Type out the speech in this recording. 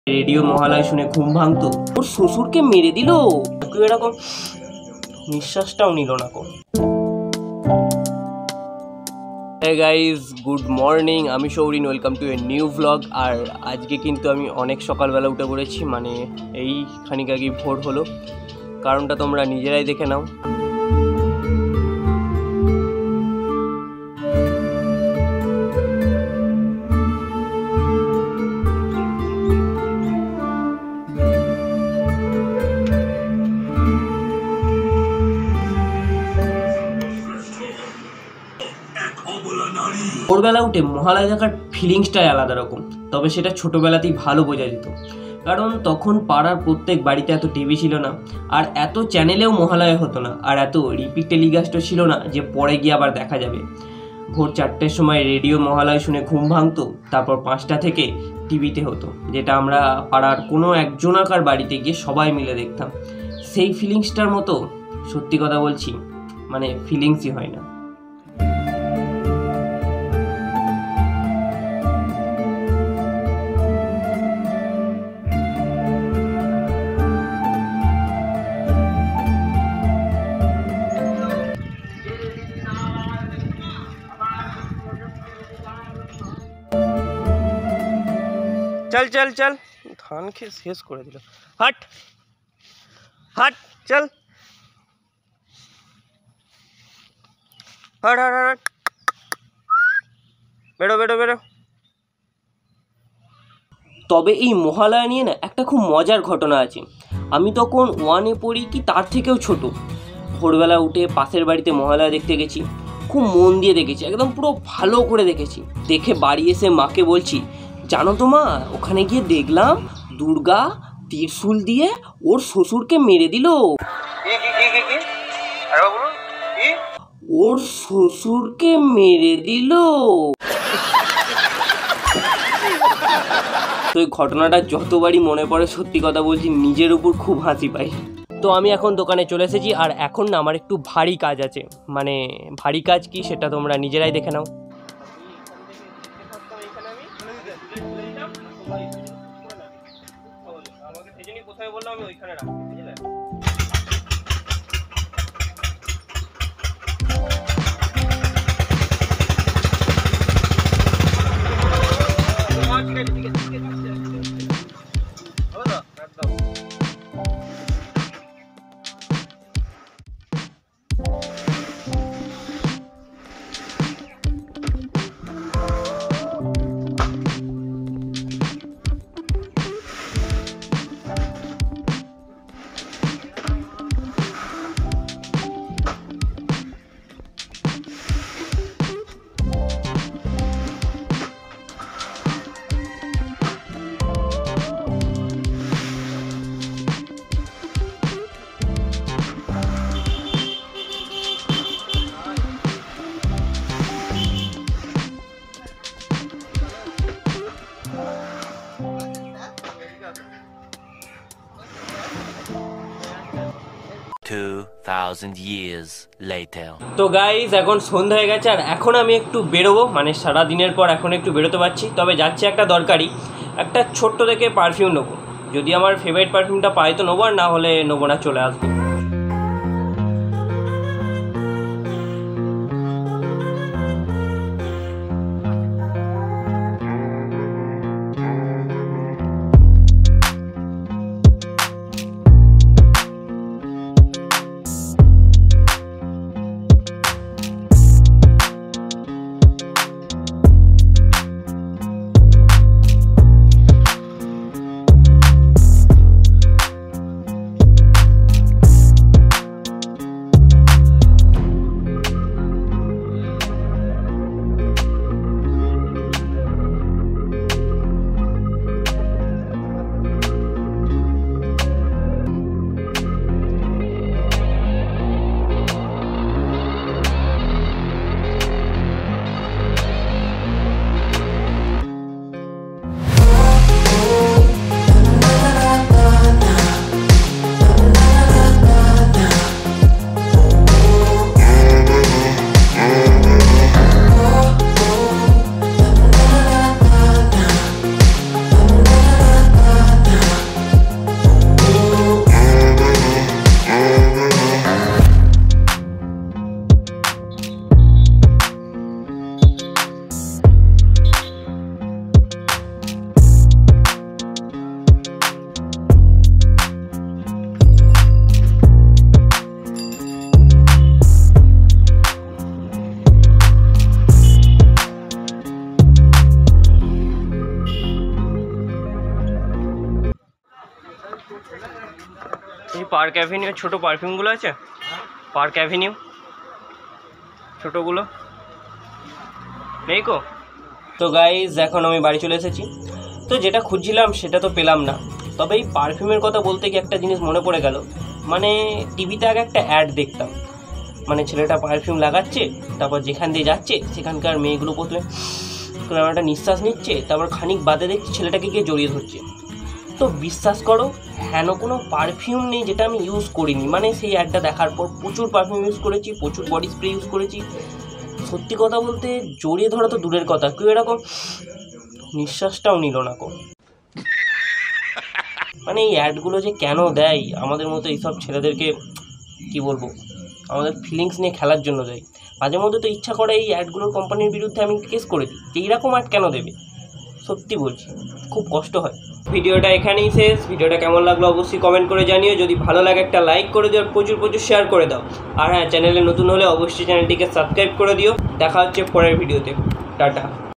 Radio Mahalaya শুনে ঘুম ভাঙতো, ওর শ্বশুরকে মেরে দিল। কেউ এরকম নিঃশ্বাসটাও নিল না কো। হে গাইজ, গুড মর্নিং, আমি Saurin, welcome to a new vlog. আর আজকে কিন্তু আমি অনেক সকালবেলা উঠে পড়েছি, মানে এই খানিক আগে ভোর হলো। কারণটা তোমরা নিজেরাই দেখে নাও। ভোরবেলা উঠে মহালয়া দেখার ফিলিংসটাই আলাদা রকম, তবে সেটা ছোটোবেলাতেই ভালো বোঝা যেত। কারণ তখন পাড়ার প্রত্যেক বাড়িতে এত টিভি ছিল না, আর এত চ্যানেলেও মহালয়া হতো না, আর এত রিপিট টেলিকাস্টও ছিল না যে পরে গিয়ে আবার দেখা যাবে। ভোর 4টের সময় রেডিও মহালয়া শুনে ঘুম ভাঙতো, তারপর 5টা থেকে টিভিতে হতো, যেটা আমরা পাড়ার কোনো একজনাকার বাড়িতে গিয়ে সবাই মিলে দেখতাম। সেই ফিলিংসটার মতো সত্যি কথা বলছি, মানে ফিলিংসই হয় না। चल चल चल, धान के शेष করে দিল। हट हट चल, हट हट हट, বেরো বেরো বেরো। তবে এই মহালয়া নিয়ে না একটা খুব মজার ঘটনা আছে। আমি তখন 1-এ পড়ি কি তার থেকেও ছোট। ভোরবেলা উঠে পাশের বাড়িতে মহালয়া দেখতে গেছি, খুব মন দিয়ে দেখেছি, একদম পুরো ভালো করে দেখেছি। দেখে বাড়ি এসে মাকে বলছি, জানো তো মা, ওখানে গিয়ে দেখলাম দুর্গা ত্রিশূল দিয়ে ওর শ্বশুরকে মেরে দিল। ওর শ্বশুরকে মেরে দিল। তো এই ঘটনাটা যতবারই মনে পড়ে, সত্যি কথা বলছি, নিজের উপর খুব হাসি পাই। তো আমি এখন দোকানে চলে এসেছি, আর এখন না আমার একটু ভারী কাজ আছে। মানে ভারী কাজ কি সেটা তোমরা নিজেরাই দেখে নাও। কোথায় বললাম আমি ওইখানে রাখছি, বুঝলে? তো গাইজ, এখন সন্ধ্যা হয়ে গেছে, আর এখন আমি একটু বেরোবো, মানে সারা দিনের পর এখন একটু বেরোতে পারছি। তবে যাচ্ছি একটা দরকারি, একটা ছোট্ট দেখে পারফিউম নেবো। যদি আমার ফেভারিট পারফিউমটা পাই তো নেবো, আর না হলে নেবো না, চলে আসবো। এই পার্ক অ্যাভিনিউ ছোটো পারফিউমগুলো আছে, পার্ক অ্যাভিনিউ ছোটোগুলো নেই কো? তো গাইজ এখন আমি বাড়ি চলে এসেছি। তো যেটা খুঁজছিলাম সেটা তো পেলাম না, তবে এই পারফিউমের কথা বলতে গিয়ে একটা জিনিস মনে পড়ে গেল। মানে টিভিতে আগে একটা অ্যাড দেখতাম, মানে ছেলেটা পারফিউম লাগাচ্ছে, তারপর যেখান দিয়ে যাচ্ছে সেখানকার মেয়েগুলো প্রথমে একটা নিঃশ্বাস নিচ্ছে, তারপর খানিক বাদে দেখছি ছেলেটাকে গিয়ে জড়িয়ে ধরছে। তো বিশ্বাস করো, হেন কোনো পারফিউম নেই যেটা আমি ইউজ করিনি। মানে সেই অ্যাডটা দেখার পর প্রচুর পারফিউম ইউজ করেছি, প্রচুর বডি স্প্রে ইউজ করেছি। সত্যি কথা বলতে জড়িয়ে ধরা তো দূরের কথা, কেউ এরকম নিঃশ্বাসটাও নিল না কো। মানে এই অ্যাডগুলো যে কেন দেয় আমাদের মতো এইসব ছেলেদেরকে, কি বলবো, আমাদের ফিলিংস নিয়ে খেলার জন্য দেয়। মাঝে মধ্যে তো ইচ্ছা করে এই অ্যাডগুলোর কোম্পানির বিরুদ্ধে আমি কেস করে দিই যে এইরকম অ্যাড কেন দেবে। সত্যি বলছি, খুব কষ্ট হয়। ভিডিওটা এখানেই শেষ। ভিডিওটা কেমন লাগলো অবশ্যই কমেন্ট করে জানিও। যদি ভালো লাগে একটা লাইক করে দিও, প্রচুর শেয়ার করে দাও। আর হ্যাঁ, চ্যানেলে নতুন হলে অবশ্যই চ্যানেলটিকে সাবস্ক্রাইব করে দিও। দেখা হচ্ছে পরের ভিডিওতে। টাটা।